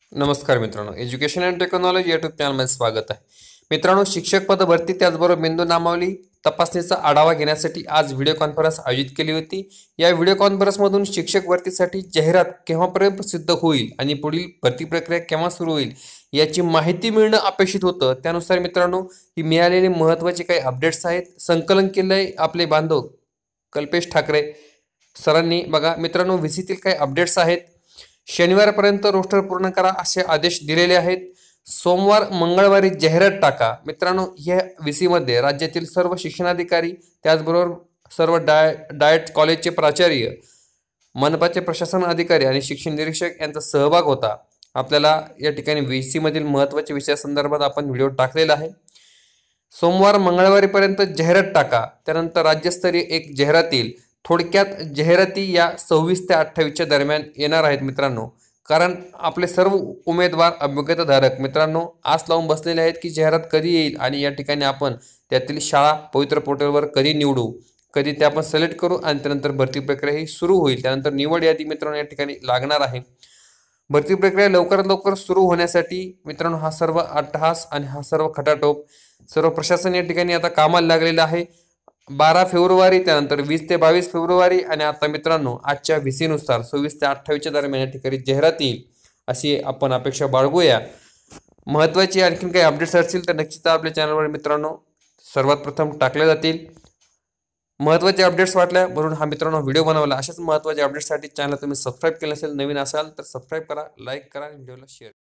नमस्कार मित्रांनो, education and technology YouTube चॅनलमध्ये स्वागत आहे. मित्रांनो, शिक्षक पद भरती त्याचबरोबर बिंदू नामावली तपासणीचा आढावा घेण्यासाठी आज व्हिडिओ कॉन्फरन्स आयोजित केली होती. या व्हिडिओ कॉन्फरन्समधून शिक्षक भरतीसाठी जाहिरात केव्हापर्यंत प्रसिद्ध होईल आणि पुढील भरती प्रक्रिया केव्हा सुरू होईल याची माहिती मिळणं अपेक्षित होतं. त्यानुसार मित्रांनो, ही मिळालेली महत्त्वाची काही अपडेट्स आहेत. संकलन केलंय आपले बांधव कल्पेश ठाकरे सरांनी. बघा मित्रांनो, व्हीसीतील काही अपडेट्स आहेत. शनिवारपर्यंत रोस्टर पूर्ण करा असे आदेश दिलेले आहेत. सोमवार मंगळवारी जाहिरात टाका. मित्रांनो, या व्हीसी मध्ये राज्यातील सर्व शिक्षणाधिकारी त्याचबरोबर सर्व डाएट कॉलेजचे प्राचार्य, मनपाचे प्रशासन अधिकारी आणि शिक्षण निरीक्षक यांचा सहभाग होता. आपल्याला या ठिकाणी व्हीसी मधील महत्त्वाच्या विषयासंदर्भात आपण व्हिडिओ टाकलेला आहे. सोमवार मंगळवारीपर्यंत जाहिरात टाका. त्यानंतर राज्यस्तरीय एक जाहिरात येईल. थोडक्यात जाहिराती या 26 ते 28च्या दरम्यान येणार आहेत मित्रांनो. कारण आपले सर्व उमेदवार अभ्यर्थीधारक मित्रांनो आस लावून बसलेले आहेत की जाहिरात कधी येईल आणि या ठिकाणी आपण त्यातील शाळा पवित्र पोर्टलवर कधी निवडू, कधी ते आपण सिलेक्ट करू आणि त्यानंतर भरती प्रक्रिया ही सुरू होईल. त्यानंतर निवड यादी मित्रांनो या ठिकाणी लागणार आहे. भरती प्रक्रिया लवकरात लवकर सुरू होण्यासाठी मित्रांनो हा सर्व अट्टहास आणि हा सर्व खटाटोप सर्व प्रशासन या ठिकाणी आता कामाला लागलेलं आहे. 12 फेब्रुवारी त्यानंतर 20 ते 22 फेब्रुवारी आणि आता मित्रांनो आजच्या व्हीसीनुसार 26 ते 28च्या दरम्यान या ठिकाणी जाहिरात येईल अशी आपण अपेक्षा बाळगूया. महत्त्वाची आणखीन काही अपडेट्स असतील तर नक्कीच आपल्या चॅनलवर मित्रांनो सर्वात प्रथम टाकले जातील. महत्त्वाचे अपडेट्स वाटल्या म्हणून हा मित्रांनो व्हिडिओ बनवला. अशाच महत्त्वाच्या अपडेट्ससाठी चॅनल तुम्ही सबस्क्राईब केलं असेल, नवीन असाल तर सबस्क्राईब करा, लाईक करा आणि व्हिडिओला शेअर